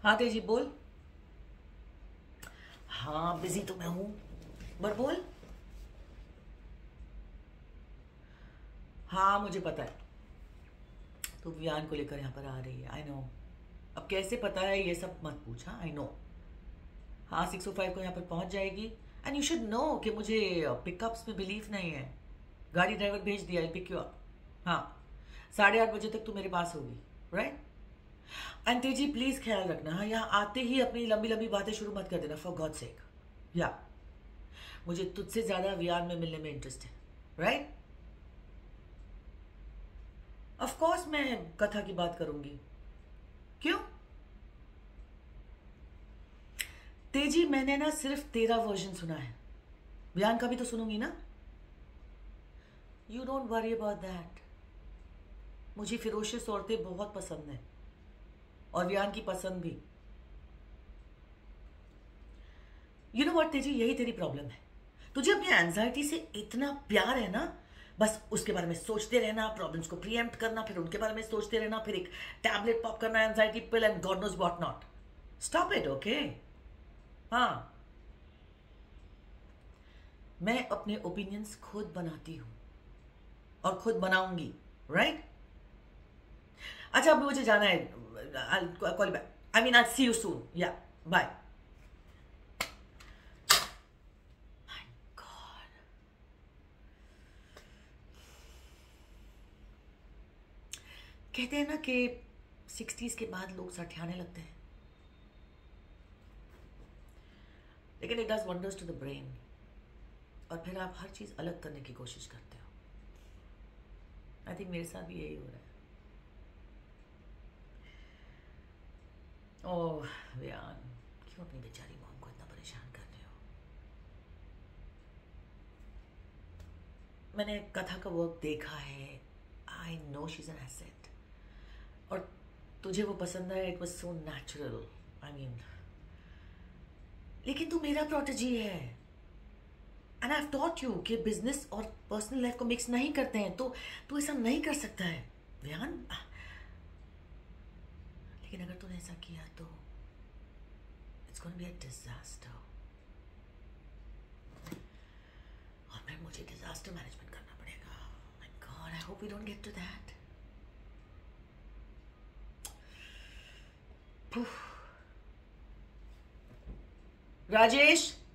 हाँ तेजी बोल। हाँ बिजी तो मैं हूँ, बट बोल। हाँ मुझे पता है तू वियान को लेकर यहाँ पर आ रही है, आई नो। अब कैसे पता है ये सब मत पूछ, हाँ आई नो। हाँ 6:05 को यहाँ पर पहुँच जाएगी। एंड यू शुड नो कि मुझे पिकअप्स में बिलीव नहीं है। गाड़ी ड्राइवर भेज दिया, आई पिक यू अप। हाँ 8:30 बजे तक तू मेरे पास होगी, राइट। एंड तेजी प्लीज ख्याल रखना, हाँ यहाँ आते ही अपनी लंबी लंबी बातें शुरू मत कर देना, फॉर गॉड सेक। या मुझे तुझसे ज्यादा वियान में मिलने में इंटरेस्ट है, राइट। ऑफ कोर्स मैं कथा की बात करूंगी। क्यों तेजी, मैंने ना सिर्फ तेरा वर्जन सुना है, वियान का भी तो सुनूंगी ना। You don't worry about that. मुझे फिरोशियस औरतें बहुत पसंद है और वियान की पसंद भी। यू नो व्हाट तेजी, यही तेरी प्रॉब्लम है। तुझे अपनी एंजाइटी से इतना प्यार है ना, बस उसके बारे में सोचते रहना, प्रॉब्लम्स को प्रीएम्प्ट करना, फिर उनके बारे में सोचते रहना, फिर एक टैबलेट पॉप करना, anxiety pill and God knows what not. Stop it, okay. हाँ मैं अपने ओपिनियंस खुद बनाती हूं और खुद बनाऊंगी, राइट। अच्छा अब मुझे जाना है, call back, I mean I see you soon, या बाय। कहते हैं ना कि 60s के बाद लोग सठियाने लगते हैं, लेकिन it does wonders to the brain, और फिर आप हर चीज अलग करने की कोशिश करते हो। आई थिंक मेरे साथ भी यही हो रहा है। ओह वियान, क्यों अपनी बेचारी मॉम को इतना परेशान कर रहे हो। मैंने कथा का वर्क देखा है, I know she is an asset, और तुझे वो पसंद है, it was so natural. I mean लेकिन तू मेरा प्रोटेजी है, and I have taught you कि बिजनेस और पर्सनल लाइफ को मिक्स नहीं करते हैं, तो तू ऐसा नहीं कर सकता है वियान। लेकिन अगर तूने ऐसा किया तो it's gonna be a disaster, और फिर मुझे डिजास्टर मैनेजमेंट करना पड़ेगा। My God, I hope we don't get to that. Rajesh.